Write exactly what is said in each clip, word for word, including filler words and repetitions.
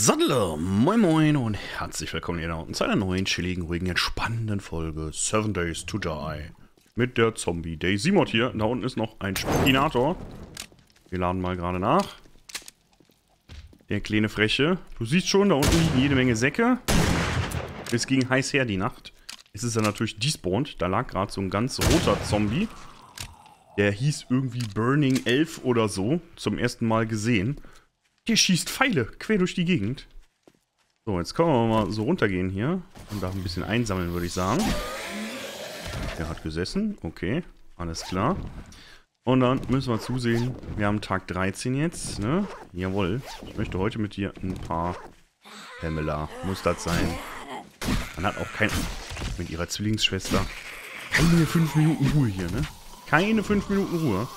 Saddler, moin moin und herzlich willkommen hier da unten zu einer neuen, chilligen, ruhigen, entspannenden Folge Seven Days to Die. Mit der Zombie Daisy Mod hier. Da unten ist noch ein Spinator. Wir laden mal gerade nach. Der kleine Freche. Du siehst schon, da unten liegen jede Menge Säcke. Es ging heiß her die Nacht. Es ist ja natürlich despawned. Da lag gerade so ein ganz roter Zombie. Der hieß irgendwie Burning elf oder so. Zum ersten Mal gesehen. Der schießt Pfeile quer durch die Gegend. So, jetzt können wir mal so runtergehen hier. Und da ein bisschen einsammeln, würde ich sagen. Der hat gesessen. Okay, alles klar. Und dann müssen wir zusehen. Wir haben Tag dreizehn jetzt, ne? Jawohl. Ich möchte heute mit dir ein paar... Pamela, muss das sein. Man hat auch kein... Mit ihrer Zwillingsschwester. Keine fünf Minuten Ruhe hier, ne? Keine fünf Minuten Ruhe.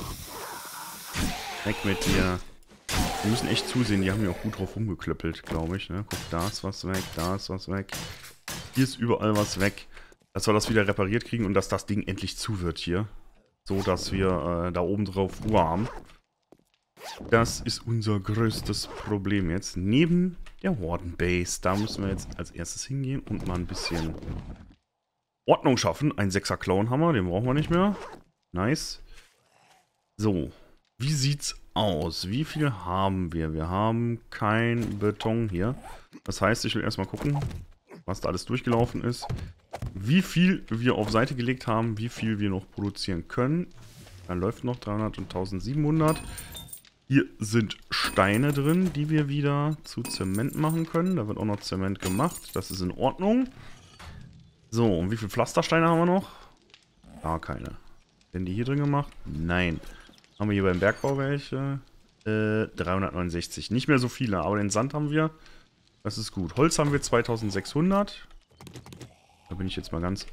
Weg mit dir. Wir müssen echt zusehen, die haben ja auch gut drauf rumgeklöppelt, glaube ich. Ne? Guck, da ist was weg, da ist was weg. Hier ist überall was weg. Dass wir das wieder repariert kriegen und dass das Ding endlich zu wird hier. So, dass wir äh, da oben drauf Ruhe haben. Das ist unser größtes Problem jetzt. Neben der Warden Base. Da müssen wir jetzt als erstes hingehen und mal ein bisschen Ordnung schaffen. Ein sechser Clownhammer, den brauchen wir nicht mehr. Nice. So, wie sieht's aus? Wie viel haben wir? Wir haben kein Beton hier. Das heißt, ich will erstmal gucken, was da alles durchgelaufen ist. Wie viel wir auf Seite gelegt haben, wie viel wir noch produzieren können. Dann läuft noch dreihundert und eintausendsiebenhundert. Hier sind Steine drin, die wir wieder zu Zement machen können. Da wird auch noch Zement gemacht. Das ist in Ordnung. So, und wie viele Pflastersteine haben wir noch? Gar keine. Werden die hier drin gemacht? Nein. Haben wir hier beim Bergbau welche? Äh, dreihundertneunundsechzig. Nicht mehr so viele, aber den Sand haben wir. Das ist gut. Holz haben wir zweitausendsechshundert. Da bin ich jetzt mal ganz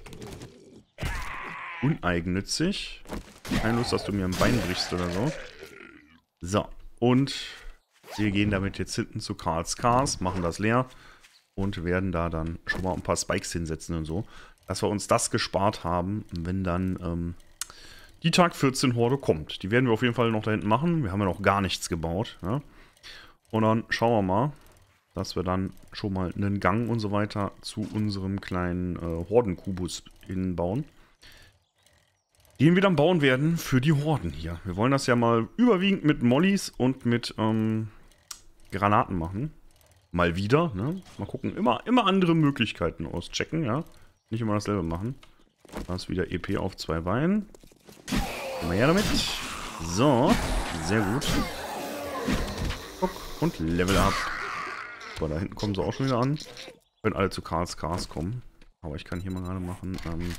uneigennützig. Keine Lust, dass du mir ein Bein brichst oder so. So, und wir gehen damit jetzt hinten zu Karls Cars, machen das leer und werden da dann schon mal ein paar Spikes hinsetzen und so. Dass wir uns das gespart haben, wenn dann... Ähm, die Tag vierzehn Horde kommt. Die werden wir auf jeden Fall noch da hinten machen. Wir haben ja noch gar nichts gebaut. Ja? Und dann schauen wir mal, dass wir dann schon mal einen Gang und so weiter zu unserem kleinen äh, Hordenkubus hinbauen. Den wir dann bauen werden für die Horden hier. Wir wollen das ja mal überwiegend mit Mollys und mit ähm, Granaten machen. Mal wieder. Ne? Mal gucken. Immer, immer andere Möglichkeiten auschecken. Ja? Nicht immer dasselbe machen. Da ist wieder E P auf zwei Beinen. Mal her damit. So, sehr gut. Guck, und Level up. So, da hinten kommen sie auch schon wieder an. Können alle zu Karls Cars kommen. Aber ich kann hier mal gerade machen. Ähm,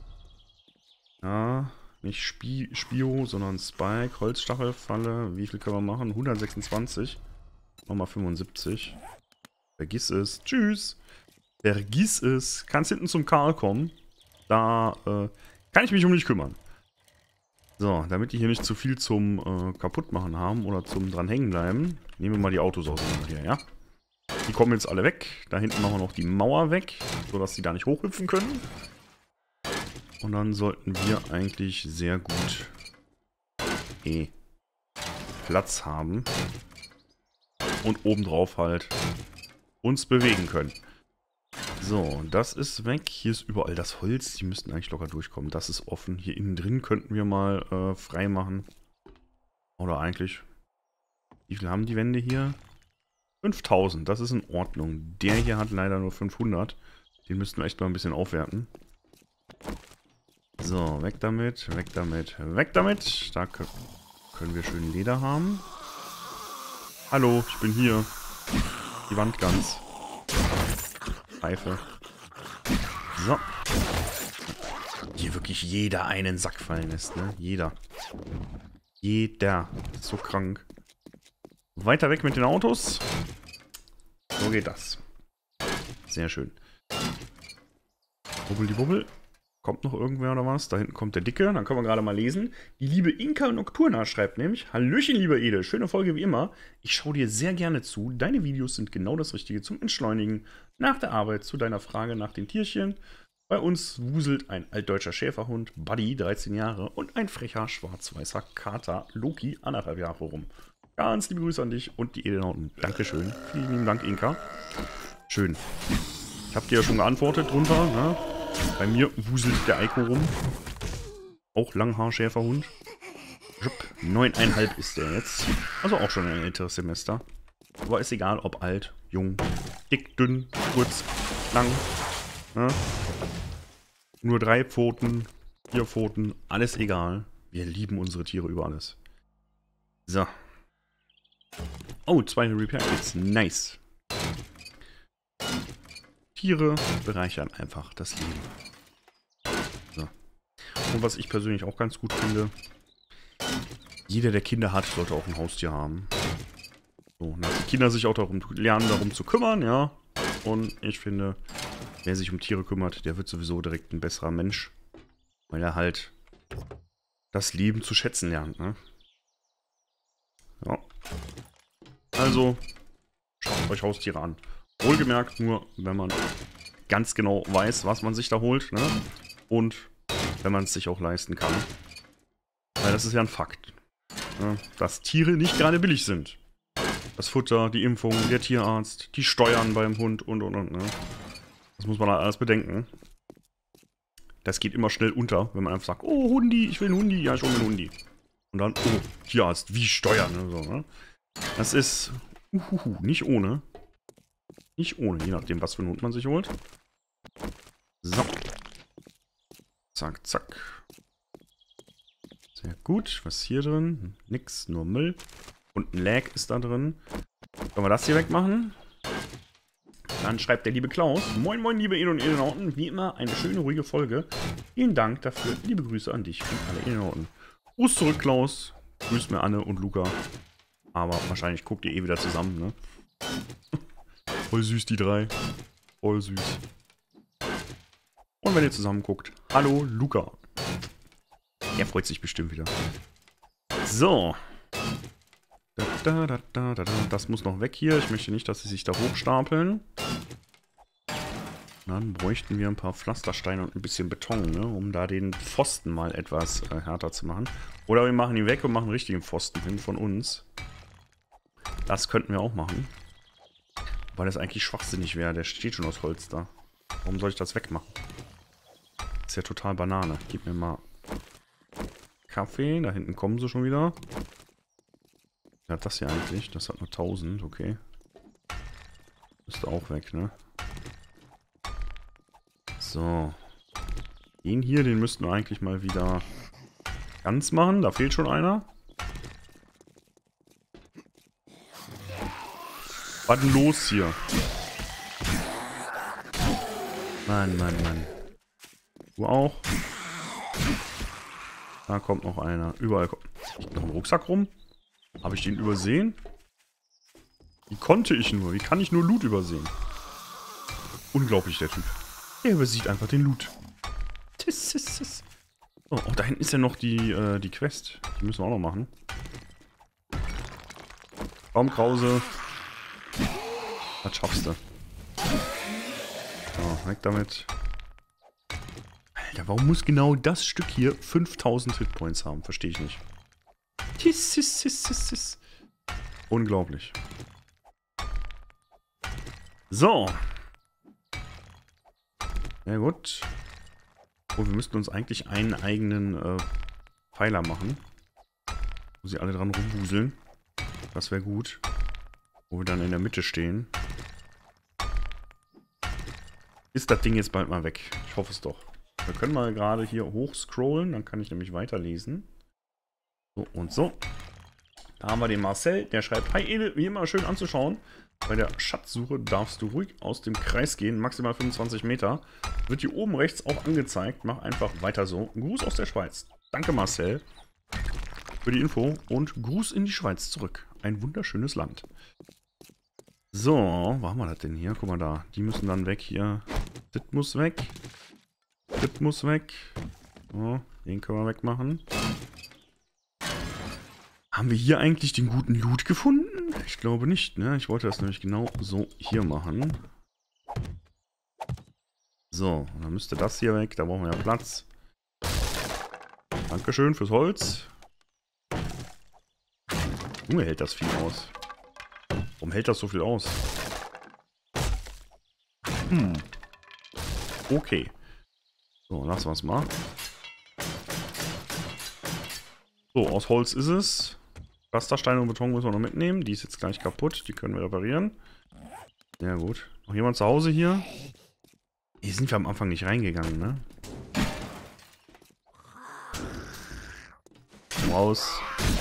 ja, nicht Spi Spio, sondern Spike, Holzstachelfalle. Wie viel können wir machen? hundertsechsundzwanzig. Nochmal fünfundsiebzig. Vergiss es. Tschüss. Vergiss es. Kannst hinten zum Karl kommen. Da äh, kann ich mich um dich kümmern. So, damit die hier nicht zu viel zum äh, Kaputtmachen haben oder zum dran hängen bleiben, nehmen wir mal die Autos auseinander hier, ja? Die kommen jetzt alle weg. Da hinten machen wir noch die Mauer weg, sodass sie da nicht hochhüpfen können. Und dann sollten wir eigentlich sehr gut eh, Platz haben. Und obendrauf halt uns bewegen können. So, das ist weg. Hier ist überall das Holz. Die müssten eigentlich locker durchkommen. Das ist offen. Hier innen drin könnten wir mal äh, frei machen. Oder eigentlich... Wie viel haben die Wände hier? fünftausend. Das ist in Ordnung. Der hier hat leider nur fünfhundert. Den müssten wir echt mal ein bisschen aufwerten. So, weg damit. Weg damit. Weg damit. Da können wir schön Leder haben. Hallo, ich bin hier. Die Wand ganz. Pfeife. So. Hier wirklich jeder einen Sack fallen lässt, ne? Jeder. Jeder. Ist so krank. Weiter weg mit den Autos. So geht das. Sehr schön. Bubbel die Bubbel. Kommt noch irgendwer oder was? Da hinten kommt der Dicke. Dann können wir gerade mal lesen. Die liebe Inka Nocturna schreibt nämlich: Hallöchen, lieber Ede. Schöne Folge wie immer. Ich schaue dir sehr gerne zu. Deine Videos sind genau das Richtige zum Entschleunigen. Nach der Arbeit zu deiner Frage nach den Tierchen. Bei uns wuselt ein altdeutscher Schäferhund, Buddy, dreizehn Jahre, und ein frecher schwarz-weißer Kater, Loki, anderthalb Jahre rum. Ganz liebe Grüße an dich und die Edelnauten. Dankeschön. Vielen lieben Dank, Inka. Schön. Ich habe dir ja schon geantwortet drunter, ne? Bei mir wuselt der Eiko rum. Auch Langhaarschäferhund. Neuneinhalb ist der jetzt. Also auch schon ein älteres Semester. Aber ist egal, ob alt, jung, dick, dünn, kurz, lang. Ne? Nur drei Pfoten, vier Pfoten, alles egal. Wir lieben unsere Tiere über alles. So. Oh, zwei Repair-Kits. Nice. Tiere bereichern einfach das Leben. So. Und was ich persönlich auch ganz gut finde, jeder, der Kinder hat, sollte auch ein Haustier haben. So, dass die Kinder sich auch darum lernen, darum zu kümmern, ja. Und ich finde, wer sich um Tiere kümmert, der wird sowieso direkt ein besserer Mensch. Weil er halt das Leben zu schätzen lernt, ne? Ja. Also, schaut euch Haustiere an. Wohlgemerkt nur, wenn man ganz genau weiß, was man sich da holt, ne? Und wenn man es sich auch leisten kann. Weil das ist ja ein Fakt. Ne? Dass Tiere nicht gerade billig sind. Das Futter, die Impfung, der Tierarzt, die Steuern beim Hund und und und, ne? Das muss man halt alles bedenken. Das geht immer schnell unter, wenn man einfach sagt, oh Hundi, ich will einen Hundi, ja, ich hole mir einen Hundi. Und dann, oh, Tierarzt, wie Steuern, ne? So, ne? Das ist uhuhu, nicht ohne. Nicht ohne, je nachdem, was für einen Hund man sich holt. So. Zack, zack. Sehr gut. Was ist hier drin? Nix, nur Müll. Und ein Lag ist da drin. Können wir das hier wegmachen? Dann schreibt der liebe Klaus. Moin, moin, liebe Edel und Edelnauten. Wie immer eine schöne, ruhige Folge. Vielen Dank dafür. Liebe Grüße an dich und alle Edelnauten. Gruß zurück, Klaus. Grüß mir Anne und Luca. Aber wahrscheinlich guckt ihr eh wieder zusammen, ne? Voll süß, die drei. Voll süß. Und wenn ihr zusammen guckt, hallo Luca. Er freut sich bestimmt wieder. So. Da, da, da, da, da, da. Das muss noch weg hier. Ich möchte nicht, dass sie sich da hochstapeln. Dann bräuchten wir ein paar Pflastersteine und ein bisschen Beton, ne? Um da den Pfosten mal etwas äh, härter zu machen. Oder wir machen ihn weg und machen einen richtigen Pfosten hin von uns. Das könnten wir auch machen. Weil das eigentlich schwachsinnig wäre. Der steht schon aus Holz da. Warum soll ich das wegmachen? Ist ja total Banane. Gib mir mal Kaffee. Da hinten kommen sie schon wieder. Wer hat das hier eigentlich? Das hat nur tausend. Okay. Müsste auch weg, ne? So. Den hier, den müssten wir eigentlich mal wieder ganz machen. Da fehlt schon einer. Was denn los hier? Mann, Mann, Mann. Du auch? Da kommt noch einer. Überall kommt liegt noch ein Rucksack rum. Habe ich den übersehen? Wie konnte ich nur? Wie kann ich nur Loot übersehen? Unglaublich, der Typ. Er übersieht einfach den Loot. Oh, oh, da hinten ist ja noch die, äh, die Quest. Die müssen wir auch noch machen. Baumkrause. Was schaffst du? So, weg damit. Alter, warum muss genau das Stück hier fünftausend Hitpoints haben? Verstehe ich nicht. Hiss, hiss, hiss, hiss, hiss. Unglaublich. So. Ja gut. Oh, wir müssten uns eigentlich einen eigenen äh, Pfeiler machen. Wo sie alle dran rumwuseln. Das wäre gut. Wo wir dann in der Mitte stehen. Ist das Ding jetzt bald mal weg? Ich hoffe es doch. Wir können mal gerade hier hoch scrollen. Dann kann ich nämlich weiterlesen. So und so. Da haben wir den Marcel. Der schreibt, hi Edel, wie immer schön anzuschauen. Bei der Schatzsuche darfst du ruhig aus dem Kreis gehen. Maximal fünfundzwanzig Meter. Wird hier oben rechts auch angezeigt. Mach einfach weiter so. Gruß aus der Schweiz. Danke Marcel für die Info. Und Gruß in die Schweiz zurück. Ein wunderschönes Land. So, wo haben wir das denn hier? Guck mal da. Die müssen dann weg hier. Das muss weg. Das muss weg. So, den können wir wegmachen. Haben wir hier eigentlich den guten Loot gefunden? Ich glaube nicht, ne? Ich wollte das nämlich genau so hier machen. So, und dann müsste das hier weg. Da brauchen wir ja Platz. Dankeschön fürs Holz. Junge, hält das viel aus. Warum hält das so viel aus? Hm. Okay. So, lassen wir es mal. So, aus Holz ist es. Pflastersteine und Beton müssen wir noch mitnehmen. Die ist jetzt gleich kaputt. Die können wir reparieren. Sehr gut. Noch jemand zu Hause hier? Hier sind wir am Anfang nicht reingegangen, ne? Raus.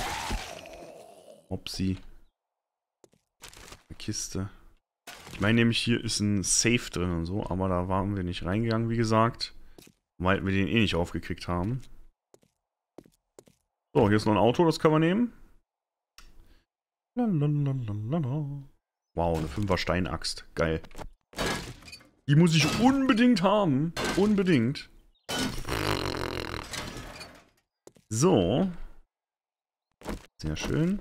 Upsi. Eine Kiste. Ich meine nämlich, hier ist ein Safe drin und so, aber da waren wir nicht reingegangen, wie gesagt. Weil wir den eh nicht aufgekriegt haben. So, hier ist noch ein Auto, das können wir nehmen. Lalalala. Wow, eine fünfer Steinaxt. Geil. Die muss ich unbedingt haben. Unbedingt. So. Sehr schön.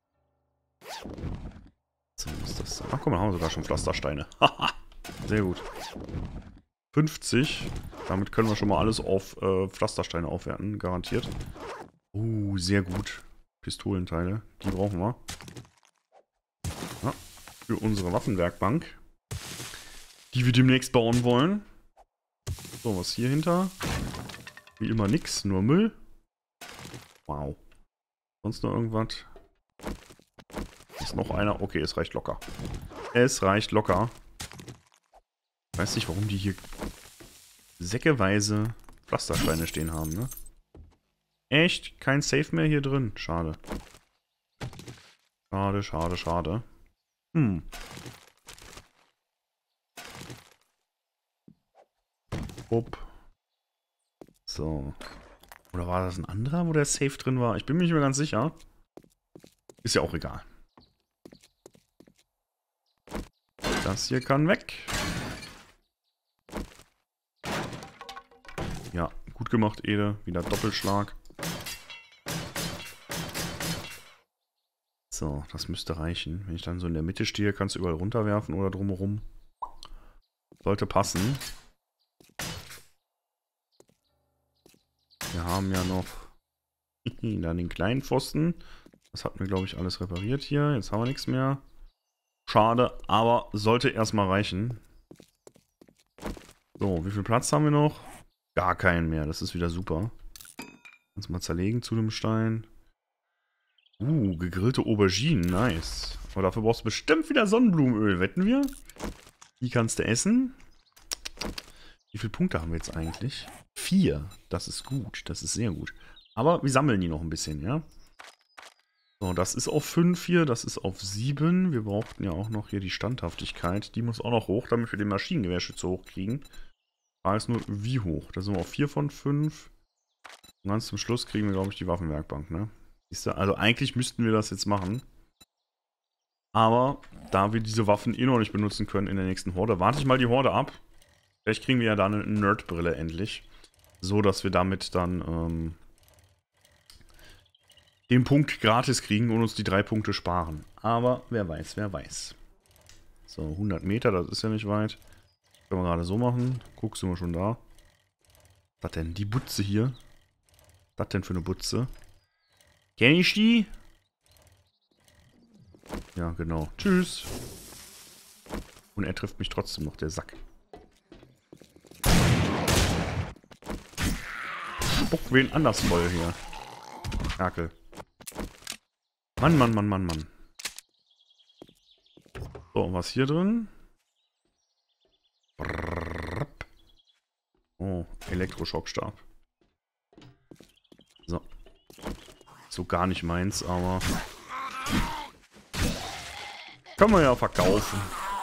So, was ist das? Ach guck mal, haben wir sogar schon Pflastersteine. Haha. Sehr gut. fünfzig. Damit können wir schon mal alles auf äh, Pflastersteine aufwerten. Garantiert. Uh, sehr gut. Pistolenteile. Die brauchen wir. Ja, für unsere Waffenwerkbank. Die wir demnächst bauen wollen. So, was hier hinter? Wie immer nix, nur Müll. Wow. Sonst noch irgendwas? Ist noch einer? Okay, es reicht locker. Es reicht locker. Ich weiß nicht, warum die hier säckeweise Pflastersteine stehen haben, ne? Echt? Kein Safe mehr hier drin. Schade. Schade, schade, schade. Hm. Upp. So. Oder war das ein anderer, wo der Safe drin war? Ich bin mir nicht mehr ganz sicher. Ist ja auch egal. Das hier kann weg. Ja, gut gemacht, Ede. Wieder Doppelschlag. So, das müsste reichen. Wenn ich dann so in der Mitte stehe, kannst du überall runterwerfen oder drumherum. Sollte passen. Wir haben ja noch dann den kleinen Pfosten. Das hatten wir, glaube ich, alles repariert hier. Jetzt haben wir nichts mehr. Schade, aber sollte erstmal reichen. So, wie viel Platz haben wir noch? Gar keinen mehr. Das ist wieder super. Kannst mal zerlegen zu dem Stein. Uh, gegrillte Auberginen. Nice. Aber dafür brauchst du bestimmt wieder Sonnenblumenöl. Wetten wir? Die kannst du essen. Wie viele Punkte haben wir jetzt eigentlich? Vier. Das ist gut. Das ist sehr gut. Aber wir sammeln die noch ein bisschen, ja? So, das ist auf fünf hier. Das ist auf sieben. Wir brauchten ja auch noch hier die Standhaftigkeit. Die muss auch noch hoch, damit wir den Maschinengewehrschütze hochkriegen. Da ist nur wie hoch. Da sind wir auf vier von fünf. Und ganz zum Schluss kriegen wir, glaube ich, die Waffenwerkbank, ne? Siehst du? Also eigentlich müssten wir das jetzt machen. Aber da wir diese Waffen eh noch nicht benutzen können in der nächsten Horde, warte ich mal die Horde ab. Vielleicht kriegen wir ja da eine Nerdbrille endlich. So, dass wir damit dann ähm, den Punkt gratis kriegen und uns die drei Punkte sparen. Aber wer weiß, wer weiß. So, hundert Meter, das ist ja nicht weit. Können wir gerade so machen. Guckst du mal schon da. Was denn? Die Butze hier. Was denn für eine Butze? Kenn ich die? Ja, genau. Tschüss. Und er trifft mich trotzdem noch, der Sack. Spuck wen anders voll hier. Ferkel. Mann, Mann, Mann, Mann, Mann. So, und was hier drin? Oh, Elektroschockstab. So. So gar nicht meins, aber... Kann man ja verkaufen.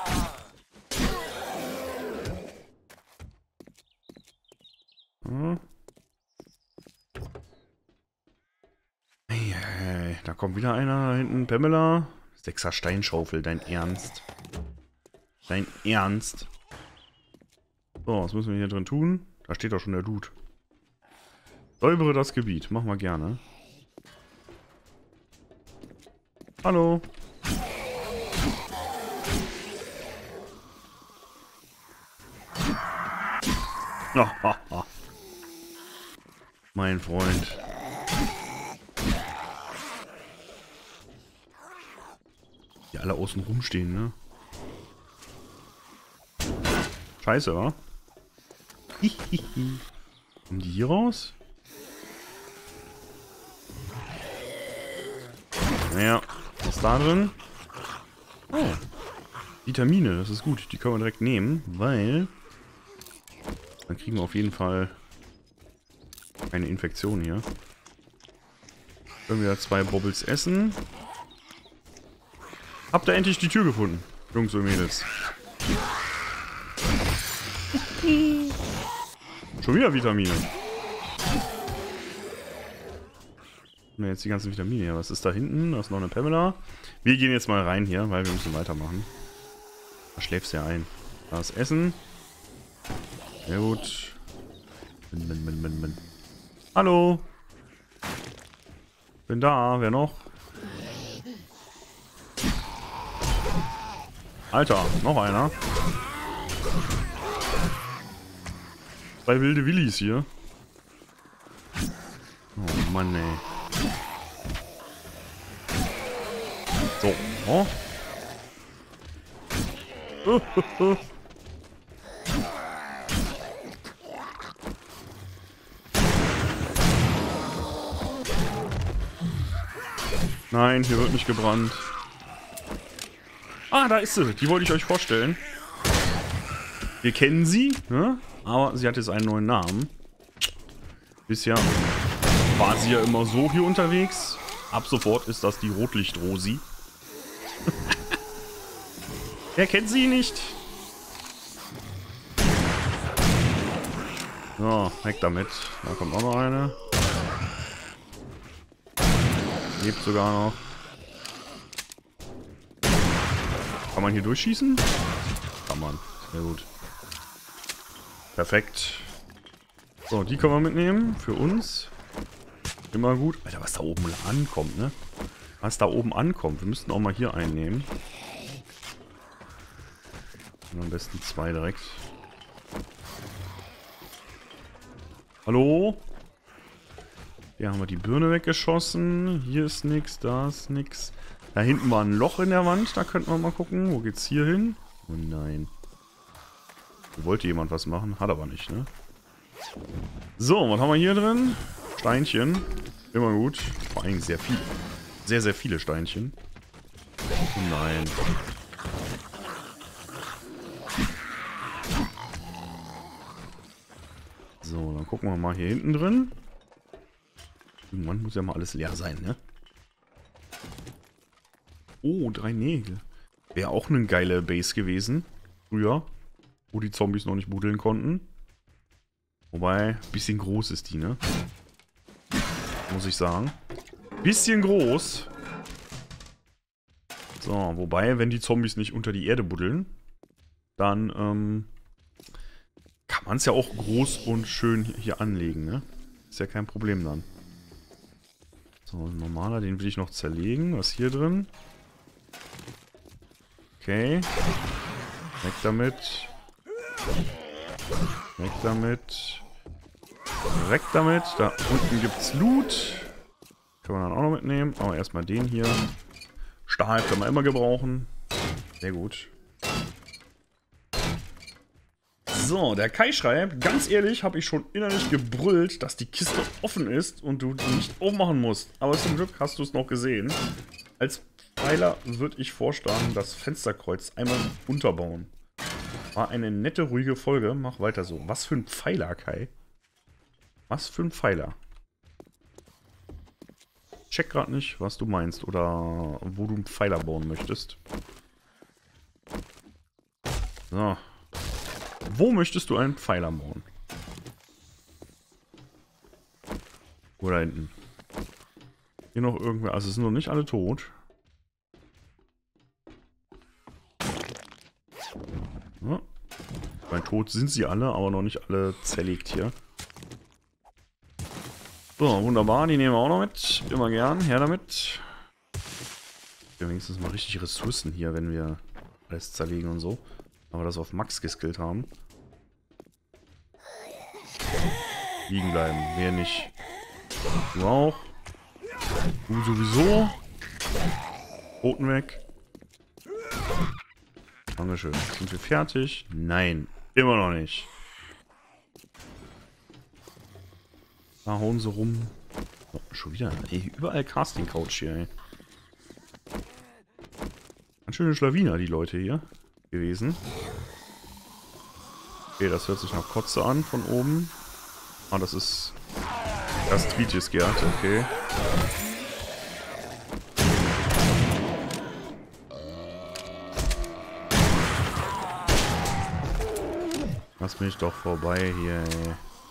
Hm. Hey, hey, da kommt wieder einer da hinten. Pamela. Sechser Steinschaufel, dein Ernst. Dein Ernst. So, was müssen wir hier drin tun? Da steht doch schon der Dude. Säubere das Gebiet. Machen wir gerne. Hallo. Mein Freund. alle außen rumstehen, ne? Scheiße, wa? Kommen die hier raus? Naja, was ist da drin? Oh. Vitamine, das ist gut. Die können wir direkt nehmen, weil dann kriegen wir auf jeden Fall eine Infektion hier. Können wir zwei Bobbles essen. Habt ihr endlich die Tür gefunden, Jungs und Mädels? Schon wieder Vitamine. Ne, jetzt die ganzen Vitamine hier. Was ist da hinten? Da ist noch eine Pamela. Wir gehen jetzt mal rein hier, weil wir müssen weitermachen. Da schläfst du ja ein. Da ist Essen. Sehr gut. Bin, bin, bin, bin, bin. Hallo. Bin da. Wer noch? Alter, noch einer. Zwei wilde Willis hier. Oh Mann, ey. So. Oh. Nein, hier wird nicht gebrannt. Ah, da ist sie. Die wollte ich euch vorstellen. Wir kennen sie, ne? Aber sie hat jetzt einen neuen Namen. Bisher war sie ja immer so hier unterwegs. Ab sofort ist das die Rotlicht-Rosi. Wer kennt sie nicht? So, weg damit. Da kommt auch noch eine. Lebt sogar noch. Kann man hier durchschießen? Kann man. Sehr gut. Perfekt. So, die können wir mitnehmen. Für uns. Immer gut. Alter, was da oben ankommt, ne? Was da oben ankommt. Wir müssten auch mal hier einnehmen. Und am besten zwei direkt. Hallo? Hier haben wir die Birne weggeschossen. Hier ist nix, da ist nix. Da hinten war ein Loch in der Wand. Da könnten wir mal gucken. Wo geht's hier hin? Oh nein. Wollte jemand was machen? Hat aber nicht, ne? So, was haben wir hier drin? Steinchen. Immer gut. Vor allem sehr viele. Sehr, sehr viele Steinchen. Oh nein. So, dann gucken wir mal hier hinten drin. Irgendwann muss ja mal alles leer sein, ne? Oh, drei Nägel. Wäre auch eine geile Base gewesen. Früher. Wo die Zombies noch nicht buddeln konnten. Wobei, ein bisschen groß ist die, ne? Muss ich sagen. Bisschen groß. So, wobei, wenn die Zombies nicht unter die Erde buddeln, dann ähm, kann man es ja auch groß und schön hier anlegen, ne? Ist ja kein Problem dann. So, ein normaler, den will ich noch zerlegen. Was ist hier drin? Okay. Weg damit. Weg damit. Weg damit. Da unten gibt's Loot. Können wir dann auch noch mitnehmen. Aber erstmal den hier. Stahl können wir immer gebrauchen. Sehr gut. So, der Kai schreibt, ganz ehrlich, habe ich schon innerlich gebrüllt, dass die Kiste offen ist und du die nicht aufmachen musst. Aber zum Glück hast du es noch gesehen. Als Pfeiler würde ich vorschlagen, das Fensterkreuz einmal unterbauen. War eine nette, ruhige Folge. Mach weiter so. Was für ein Pfeiler, Kai? Was für ein Pfeiler? Check gerade nicht, was du meinst oder wo du einen Pfeiler bauen möchtest. So. Wo möchtest du einen Pfeiler bauen? Oder hinten? Hier noch irgendwer. Also es sind noch nicht alle tot. Ja. Bei tot sind sie alle, aber noch nicht alle zerlegt hier. So, wunderbar. Die nehmen wir auch noch mit. Immer gern. Her damit. Wir haben wenigstens mal richtig Ressourcen hier, wenn wir alles zerlegen und so. Aber das auf Max geskillt haben. Liegen bleiben. Wer nicht. Du auch. Du sowieso. Roten weg. Dankeschön. Sind wir fertig? Nein. Immer noch nicht. Da hauen sie rum. Oh, schon wieder. Ey, überall Casting-Couch hier, ey. Ganz schöne Schlawiner, die Leute hier gewesen. Okay, das hört sich nach Kotze an von oben. Ah, das ist Gastritis Gerd, okay. Lass mich doch vorbei hier, ey.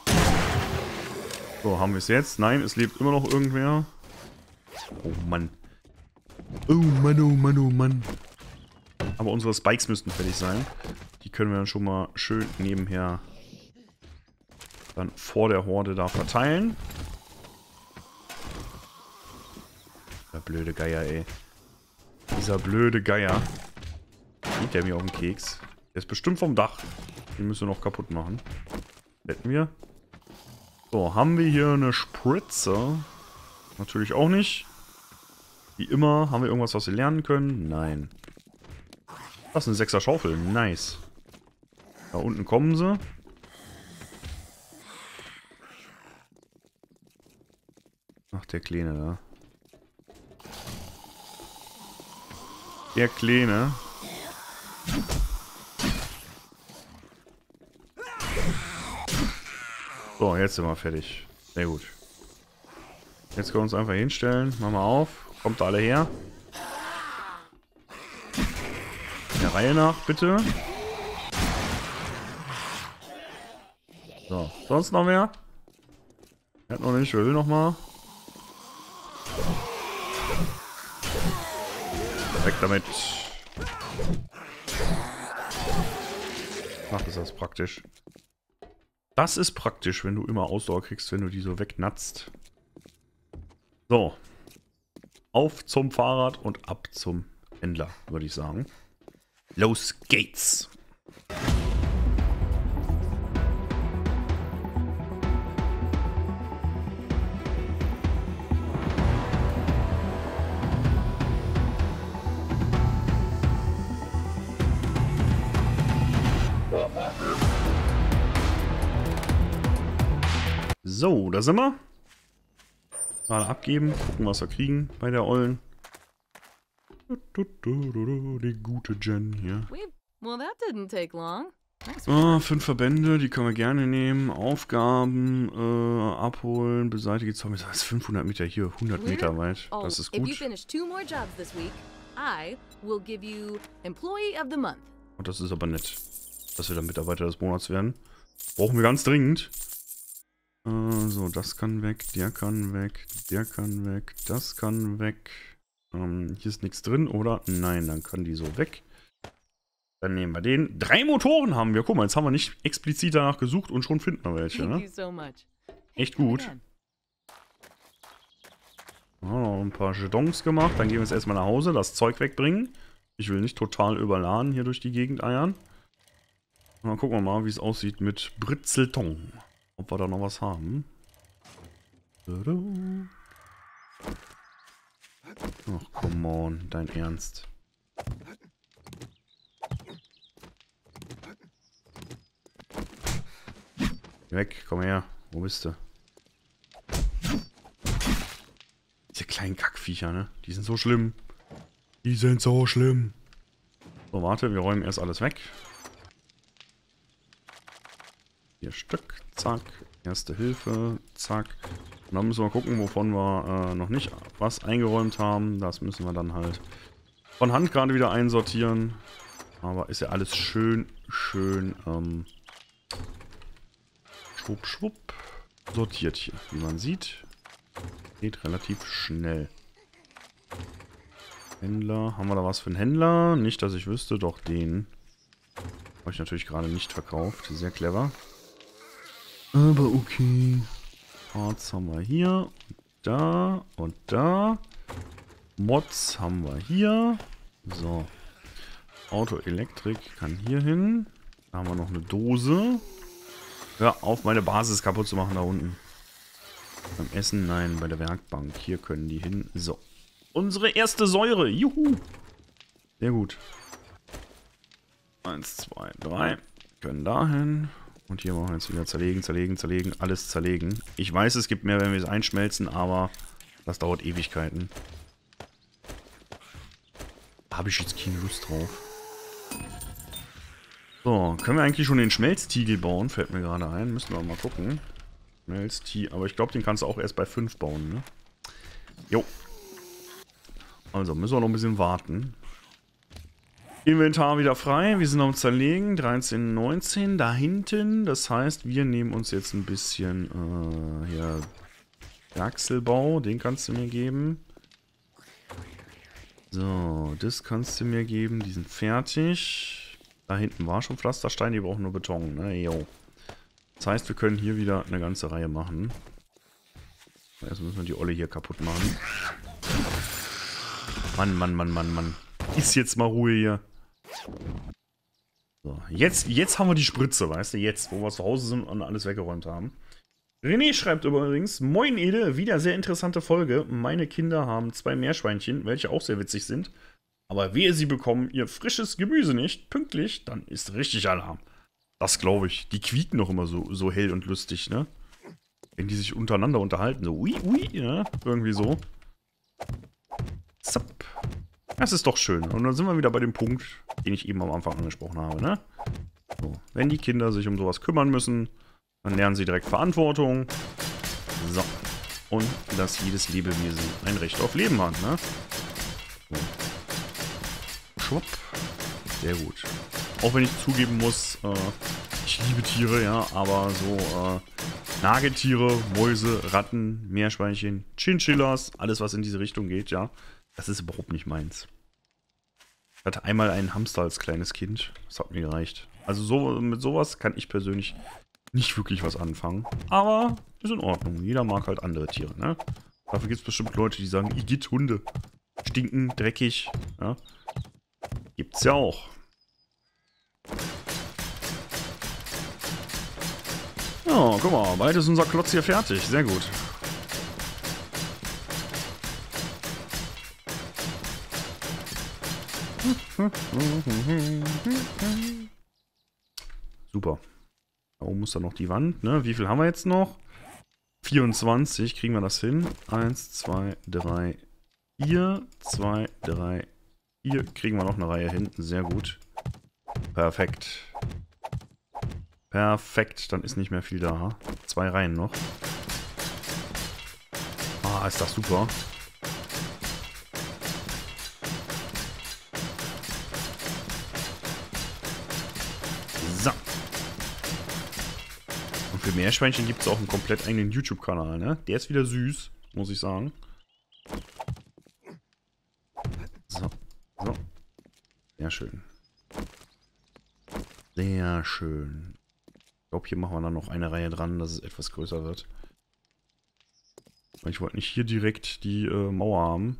So, haben wir es jetzt? Nein, es lebt immer noch irgendwer. Oh Mann. Oh Mann, oh Mann, oh Mann. Aber unsere Spikes müssten fertig sein. Die können wir dann schon mal schön nebenher dann vor der Horde da verteilen. Der blöde Geier, ey. Dieser blöde Geier. Geht der mir auf den Keks. Der ist bestimmt vom Dach. Den müssen wir noch kaputt machen. Hätten wir. So, haben wir hier eine Spritze? Natürlich auch nicht. Wie immer, haben wir irgendwas, was wir lernen können? Nein. Das ist eine sechser Schaufel. Nice. Da unten kommen sie. Ach, der Kleine da. Der Kleine. So, jetzt sind wir fertig. Sehr gut. Jetzt können wir uns einfach hinstellen. Machen wir auf. Kommt alle her. Der Reihe nach, bitte. So, sonst noch mehr? Er hat noch nicht, will noch mal. Weg damit. Ach, ist das praktisch. Das ist praktisch, wenn du immer Ausdauer kriegst, wenn du die so wegnatzt. So. Auf zum Fahrrad und ab zum Händler, würde ich sagen. Los geht's! So, da sind wir. Mal abgeben, gucken, was wir kriegen bei der Ollen. Die gute Jen hier. Well, that didn't take long. Ah, fünf Verbände, die können wir gerne nehmen. Aufgaben, äh, abholen, beseitige Zombies. Das ist fünfhundert Meter hier, hundert Meter weit. Das ist gut. Und das ist aber nett, dass wir dann Mitarbeiter des Monats werden. Brauchen wir ganz dringend. Äh, so, das kann weg, der kann weg, der kann weg, das kann weg. Ähm, hier ist nichts drin, oder? Nein, dann kann die so weg. Dann nehmen wir den. Drei Motoren haben wir. Guck mal, jetzt haben wir nicht explizit danach gesucht und schon finden wir welche, ne? Echt gut. Ja, noch ein paar Jetons gemacht. Dann gehen wir jetzt erstmal nach Hause, das Zeug wegbringen. Ich will nicht total überladen hier durch die Gegend eiern. Und dann gucken wir mal, wie es aussieht mit Britzelton. Ob wir da noch was haben. Ach, come on, dein Ernst. Weg, komm her. Wo bist du? Diese kleinen Kackviecher, ne? Die sind so schlimm. Die sind so schlimm. So, warte, wir räumen erst alles weg. Vier Stück, zack. Erste Hilfe, zack. Und dann müssen wir gucken, wovon wir äh, noch nicht was eingeräumt haben. Das müssen wir dann halt von Hand gerade wieder einsortieren. Aber ist ja alles schön, schön, ähm, schwupp, schwupp, sortiert hier. Wie man sieht, geht relativ schnell. Händler, haben wir da was für einen Händler? Nicht, dass ich wüsste, doch den habe ich natürlich gerade nicht verkauft. Sehr clever. Aber okay. Parts haben wir hier, da und da. Mods haben wir hier. So. Autoelektrik kann hier hin. Da haben wir noch eine Dose. Hör auf, meine Basis kaputt zu machen da unten. Beim Essen, nein, bei der Werkbank. Hier können die hin. So. Unsere erste Säure. Juhu. Sehr gut. Eins, zwei, drei. Können dahin. Und hier machen wir jetzt wieder zerlegen, zerlegen, zerlegen. Alles zerlegen. Ich weiß, es gibt mehr, wenn wir es einschmelzen, aber das dauert Ewigkeiten. Da habe ich jetzt keine Lust drauf. So, können wir eigentlich schon den Schmelztiegel bauen? Fällt mir gerade ein. Müssen wir mal gucken. Schmelztiegel. Aber ich glaube, den kannst du auch erst bei fünf bauen, ne? Jo. Also, müssen wir noch ein bisschen warten. Inventar wieder frei. Wir sind am Zerlegen. dreizehn, neunzehn. Da hinten. Das heißt, wir nehmen uns jetzt ein bisschen äh, hier Werkselbau. Den kannst du mir geben. So, das kannst du mir geben. Die sind fertig. Da hinten war schon Pflasterstein. Die brauchen nur Beton. Ne? Jo. Das heißt, wir können hier wieder eine ganze Reihe machen. Erst müssen wir die Olle hier kaputt machen. Mann, Mann, Mann, Mann, Mann. Ist jetzt mal Ruhe hier. So, jetzt, jetzt haben wir die Spritze, weißt du? Jetzt, wo wir zu Hause sind und alles weggeräumt haben. René schreibt übrigens: Moin Ede, wieder sehr interessante Folge. Meine Kinder haben zwei Meerschweinchen, welche auch sehr witzig sind. Aber wehe, sie bekommen ihr frisches Gemüse nicht pünktlich, dann ist richtig Alarm. Das glaube ich. Die quieken noch immer so, so hell und lustig, ne? Wenn die sich untereinander unterhalten. So, ui, ui, ne? Irgendwie so. Zapp. Das ist doch schön. Und dann sind wir wieder bei dem Punkt, den ich eben am Anfang angesprochen habe, ne? So. Wenn die Kinder sich um sowas kümmern müssen, dann lernen sie direkt Verantwortung. So. Und dass jedes Lebewesen ein Recht auf Leben hat, ne? So. Schwupp. Sehr gut. Auch wenn ich zugeben muss, äh, ich liebe Tiere, ja, aber so äh, Nagetiere, Mäuse, Ratten, Meerschweinchen, Chinchillas, alles was in diese Richtung geht, ja, das ist überhaupt nicht meins. Ich hatte einmal einen Hamster als kleines Kind, das hat mir gereicht. Also so, mit sowas kann ich persönlich nicht wirklich was anfangen, aber ist in Ordnung. Jeder mag halt andere Tiere, ne? Dafür gibt es bestimmt Leute, die sagen, Igitt, Hunde, stinken, dreckig, ja. Gibt's ja auch. Ja, guck mal, bald ist unser Klotz hier fertig. Sehr gut. Super. Da oben muss dann noch die Wand, ne? Wie viel haben wir jetzt noch? vierundzwanzig. Kriegen wir das hin? eins, zwei, drei, vier. zwei, drei, vier. Kriegen wir noch eine Reihe hin. Sehr gut. Perfekt. Perfekt. Dann ist nicht mehr viel da. Zwei Reihen noch. Ah, ist das super. So. Und für Meerschweinchen gibt es auch einen komplett eigenen YouTube-Kanal, ne? Der ist wieder süß, muss ich sagen. So. So. Sehr schön. Sehr schön. Ich glaube, hier machen wir dann noch eine Reihe dran, dass es etwas größer wird. Weil ich wollte nicht hier direkt die äh, Mauer haben.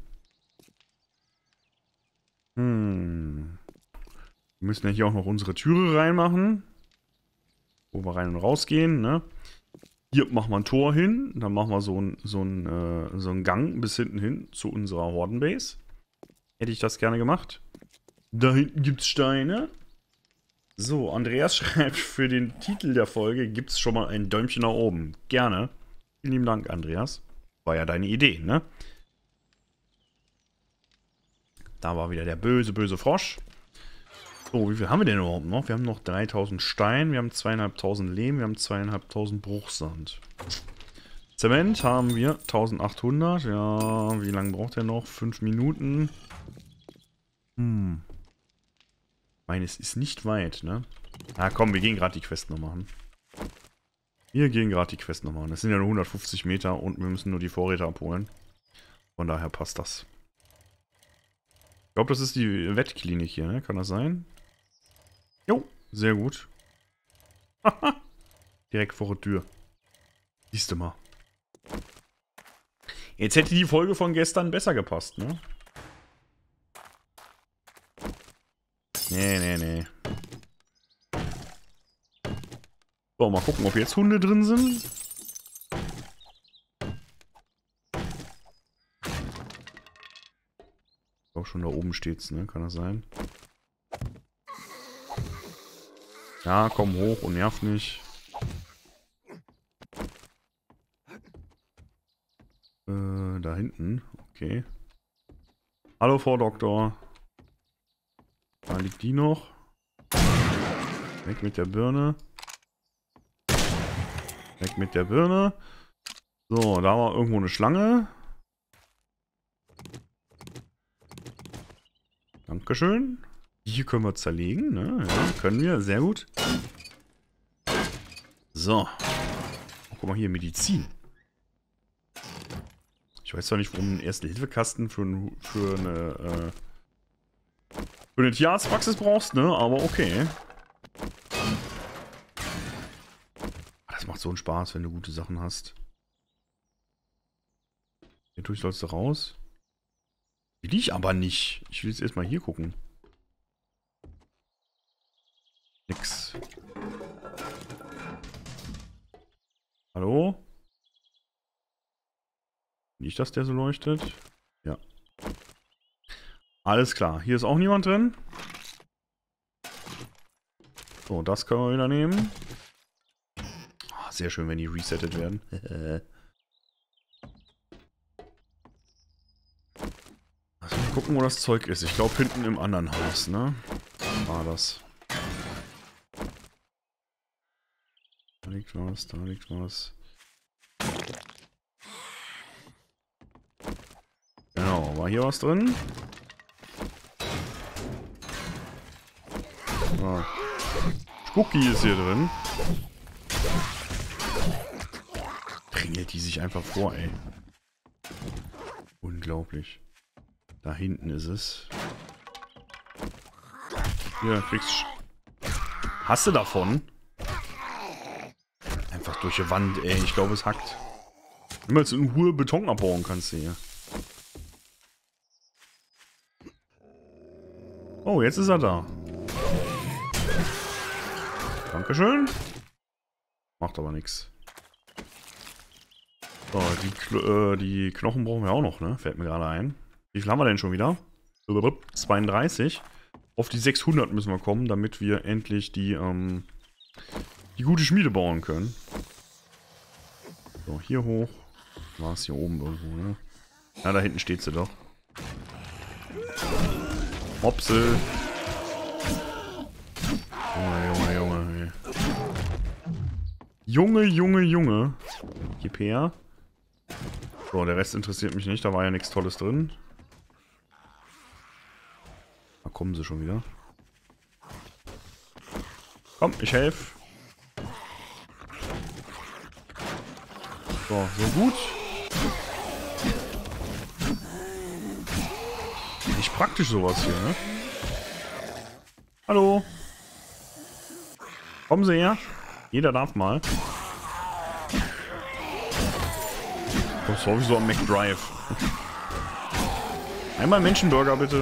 Hm. Wir müssen ja hier auch noch unsere Türe reinmachen. Wo wir rein und rausgehen, ne? Hier machen wir ein Tor hin. Dann machen wir so einen so ein, äh, so ein Gang bis hinten hin zu unserer Hordenbase. Hätte ich das gerne gemacht. Da hinten gibt es Steine. So, Andreas schreibt, für den Titel der Folge gibt es schon mal ein Däumchen nach oben. Gerne. Vielen lieben Dank, Andreas. War ja deine Idee, ne? Da war wieder der böse, böse Frosch. So, wie viel haben wir denn überhaupt noch? Wir haben noch dreitausend Stein, wir haben zweitausendfünfhundert Lehm, wir haben zweitausendfünfhundert Bruchsand. Zement haben wir eintausendachthundert. Ja, wie lange braucht er noch? fünf Minuten. Hm. Ich meine, es ist nicht weit, ne? Na komm, wir gehen gerade die Quest noch machen. Wir gehen gerade die Quest noch machen. Das sind ja nur hundertfünfzig Meter und wir müssen nur die Vorräte abholen. Von daher passt das. Ich glaube, das ist die Wettklinik hier, ne? Kann das sein? Jo, sehr gut. Direkt vor der Tür. Siehst du mal. Jetzt hätte die Folge von gestern besser gepasst, ne? Nee, nee, nee. So, mal gucken, ob jetzt Hunde drin sind. Ich glaube schon, da oben steht's, ne? Kann das sein? Ja, komm hoch und nerv nicht. Äh, da hinten. Okay. Hallo, Frau Doktor. Da liegt die noch. Weg mit der Birne. Weg mit der Birne. So, da war irgendwo eine Schlange. Dankeschön. Hier können wir zerlegen, ne? Ja, können wir. Sehr gut. So. Oh, guck mal hier, Medizin. Ich weiß zwar nicht, warum ein Erste-Hilfe-Kasten für, ein, für eine äh, für eine Tierarztpraxis brauchst, ne? Aber okay. Das macht so einen Spaß, wenn du gute Sachen hast. Hier durch sollst du raus. Will ich aber nicht. Ich will jetzt erstmal hier gucken. Nix. Hallo? Nicht, dass der so leuchtet. Ja. Alles klar. Hier ist auch niemand drin. So, das können wir wieder nehmen. Oh, sehr schön, wenn die resettet werden. Also, mal gucken, wo das Zeug ist. Ich glaube, hinten im anderen Haus, ne? War das. Da liegt was, da liegt was. Genau, war hier was drin? Ah. Spooky ist hier drin. Drängelt die sich einfach vor, ey. Unglaublich. Da hinten ist es. Hier, kriegst Sch Hast du davon? Einfach durch die Wand, ey. Ich glaube, es hackt. Niemals in Ruhe Beton abbauen kannst du hier. Oh, jetzt ist er da. Dankeschön. Macht aber nichts. So, die, Klo äh, die Knochen brauchen wir auch noch, ne? Fällt mir gerade ein. Wie viel haben wir denn schon wieder? zweiunddreißig. Auf die sechshundert müssen wir kommen, damit wir endlich die, ähm, die gute Schmiede bauen können. So, hier hoch. War es hier oben irgendwo, ne? Ja, da hinten steht sie doch. Mopsel. Junge, Junge, Junge. Junge, Junge, Junge. Gib her. So, der Rest interessiert mich nicht. Da war ja nichts Tolles drin. Da kommen sie schon wieder. Komm, ich helfe. So, so gut. Nicht praktisch sowas hier, ne? Hallo. Kommen Sie her. Jeder darf mal. Das ist sowieso am McDrive. Einmal Menschenburger, bitte.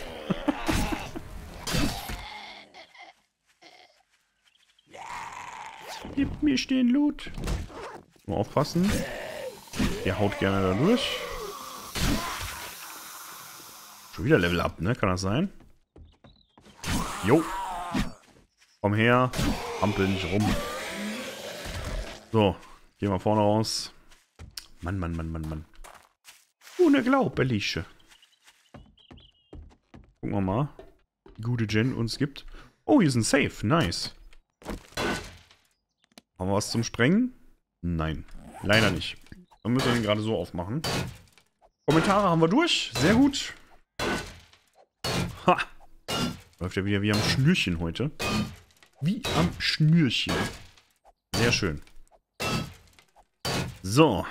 Gib mir den Loot. Mal aufpassen. Der haut gerne da durch. Schon wieder Level Up, ne? Kann das sein? Jo. Komm her. Ampel nicht rum. So. Gehen wir vorne raus. Mann, Mann, Mann, Mann, Mann. Unglaublich. Gucken wir mal. Die gute Jen uns gibt. Oh, hier ist ein Safe. Nice. Haben wir was zum Sprengen? Nein. Leider nicht. Dann müssen wir den gerade so aufmachen. Kommentare haben wir durch. Sehr gut. Ha! Läuft ja wieder wie am Schnürchen heute. Wie am Schnürchen. Sehr schön. So.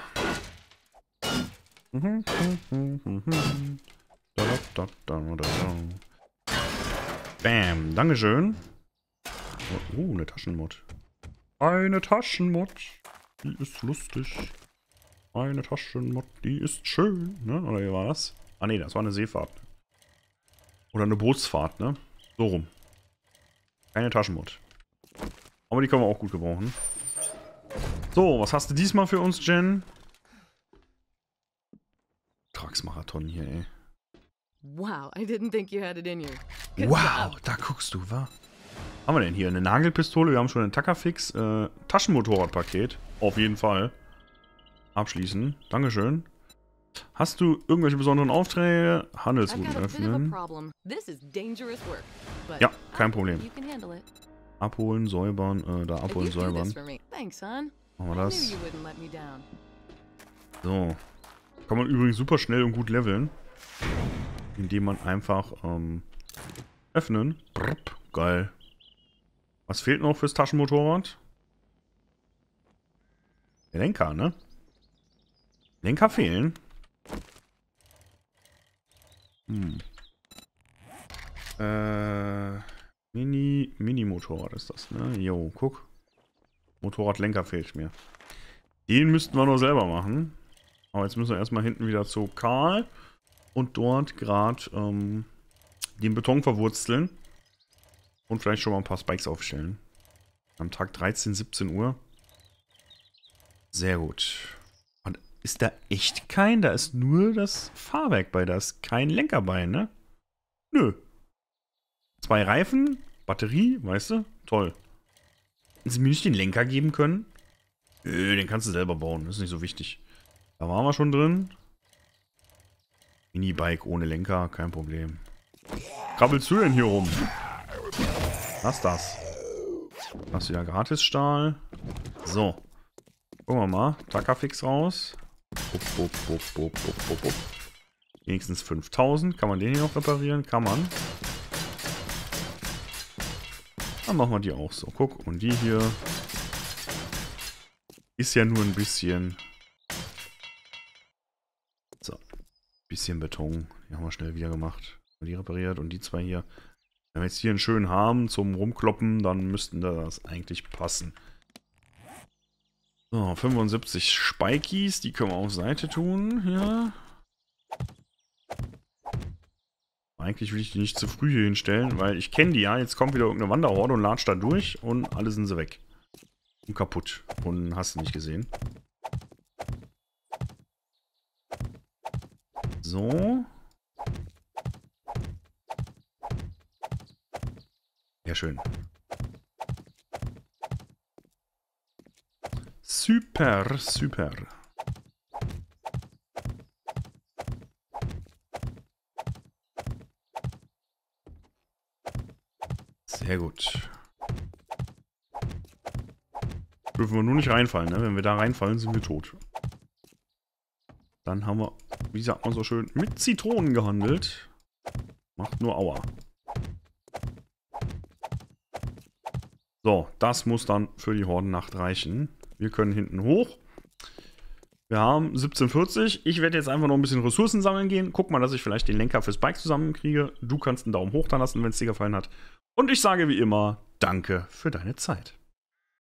Bam. Dankeschön. Oh, eine Taschenmod. Eine Taschenmod. Die ist lustig. Eine Taschenmod, die ist schön. Ne? Oder wie war das? Ah ne, das war eine Seefahrt. Oder eine Bootsfahrt, ne? So rum. Keine Taschenmod. Aber die können wir auch gut gebrauchen. So, was hast du diesmal für uns, Jen? Tragsmarathon hier, ey. Wow, I didn't think you had it in you. Good Wow, job. da guckst du, wa? haben wir denn hier? Eine Nagelpistole, wir haben schon ein Takafix. Äh, Taschenmotorradpaket. Auf jeden Fall. Abschließen. Dankeschön. Hast du irgendwelche besonderen Aufträge? Handelsrouten öffnen. Ja, kein Problem. Abholen, säubern, äh, da abholen, säubern. Machen wir das. So. Kann man übrigens super schnell und gut leveln. Indem man einfach, ähm, öffnen. Brrp, geil. Was fehlt noch fürs Taschenmotorrad? Der Lenker, ne? Lenker fehlen. Hm. Äh, Mini, Mini-Motorrad ist das, ne? Jo, guck. Motorradlenker fehlt mir. Den müssten wir nur selber machen. Aber jetzt müssen wir erstmal hinten wieder zu Karl und dort gerade ähm, den Beton verwurzeln. Und vielleicht schon mal ein paar Spikes aufstellen. Am Tag dreizehn, siebzehn Uhr. Sehr gut. Und ist da echt kein? Da ist nur das Fahrwerk bei. Da ist kein Lenker bei, ne? Nö. Zwei Reifen, Batterie, weißt du? Toll. Hätten sie mir nicht den Lenker geben können? Nö, den kannst du selber bauen. Das ist nicht so wichtig. Da waren wir schon drin. Minibike ohne Lenker, kein Problem. Krabbelst du denn hier rum? Lass das. Das ist wieder Gratis-Stahl. So. Gucken wir mal. Takafix raus. Bup, bup, bup, bup, bup, bup, bup. Wenigstens fünftausend. Kann man den hier noch reparieren? Kann man. Dann machen wir die auch so. Guck, und die hier ist ja nur ein bisschen. So. Bisschen Beton. Die haben wir schnell wieder gemacht. Die repariert und die zwei hier. Wenn wir jetzt hier einen schönen haben zum Rumkloppen, dann müssten das eigentlich passen. So, fünfundsiebzig Spikies, die können wir auf Seite tun. Hier. Eigentlich will ich die nicht zu früh hier hinstellen, weil ich kenne die ja. Jetzt kommt wieder irgendeine Wanderhorde und latscht da durch und alle sind sie weg. Und kaputt. Und hast du nicht gesehen. So. Ja, schön. Super, super. Sehr gut. Dürfen wir nur nicht reinfallen, ne? Wenn wir da reinfallen, sind wir tot. Dann haben wir, wie sagt man so schön, mit Zitronen gehandelt. Macht nur Aua. So, das muss dann für die Hordennacht reichen. Wir können hinten hoch. Wir haben siebzehn Uhr vierzig. Ich werde jetzt einfach noch ein bisschen Ressourcen sammeln gehen. Guck mal, dass ich vielleicht den Lenker fürs Bike zusammenkriege. Du kannst einen Daumen hoch da lassen, wenn es dir gefallen hat. Und ich sage wie immer, danke für deine Zeit.